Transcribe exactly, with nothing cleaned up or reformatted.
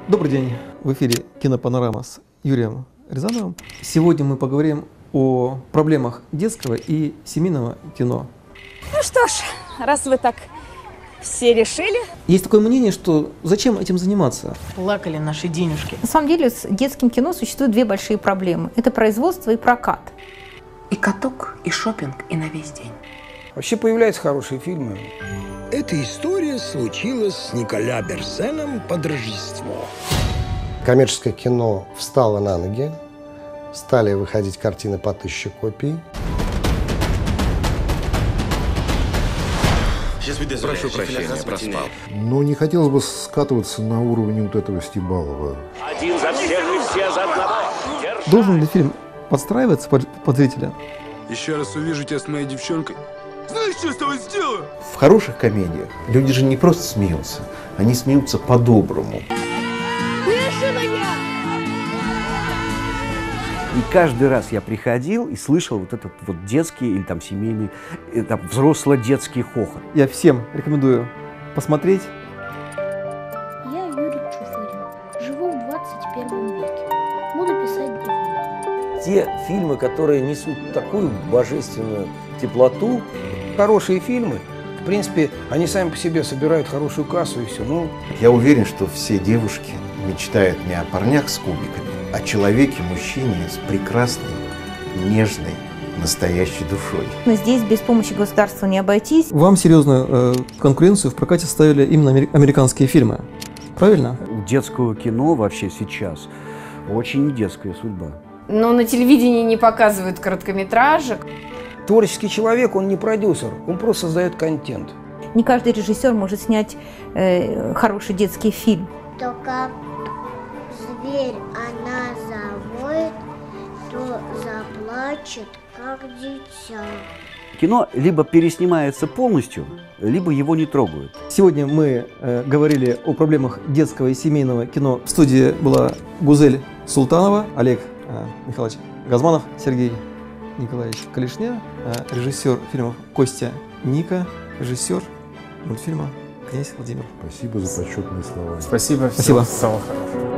Добрый день, в эфире «Кинопанорама» с Юрием Рязановым. Сегодня мы поговорим о проблемах детского и семейного кино. Ну что ж, раз вы так все решили. Есть такое мнение, что зачем этим заниматься? Плакали наши денежки. На самом деле с детским кино существуют две большие проблемы. Это производство и прокат. И каток, и шопинг, и на весь день. Вообще появляются хорошие фильмы. Эта история случилась с Николя Берсеном под Рождество. Коммерческое кино встало на ноги, стали выходить картины по тысяче копий. Прошу прощения, проспал. Но не хотелось бы скатываться на уровень вот этого Стебалова. Один за всех и все за одного. Должен ли фильм подстраиваться под, под зрителя? Еще раз увижу тебя с моей девчонкой. Знаешь, что с тобой сделаю? В хороших комедиях люди же не просто смеются, они смеются по-доброму. И каждый раз я приходил и слышал вот этот вот детский или там семейный, там, взросло-детский хохот. Я всем рекомендую посмотреть. Я Юрий Чуфырин. Живу в двадцать первом веке. Буду писать дневник. Те фильмы, которые несут такую божественную теплоту. Хорошие фильмы, в принципе, они сами по себе собирают хорошую кассу и все. Ну... Я уверен, что все девушки мечтают не о парнях с кубиками, а о человеке, мужчине с прекрасной, нежной, настоящей душой. Но здесь без помощи государства не обойтись. Вам серьезную э, конкуренцию в прокате ставили именно американские фильмы, правильно? У детского кино вообще сейчас очень детская судьба. Но на телевидении не показывают короткометражек. Творческий человек, он не продюсер, он просто создает контент. Не каждый режиссер может снять э, хороший детский фильм. Только зверь она завоет, то заплачет, как дитя. Кино либо переснимается полностью, либо его не трогают. Сегодня мы э, говорили о проблемах детского и семейного кино. В студии была Гузель Султанова, Олег э, Михайлович Газманов, Сергей Николаевич Калишня, э, режиссер фильмов Костя Ника, режиссер мультфильма «Князь Владимир». Спасибо за почетные слова. Спасибо. Спасибо. Самого хорошего.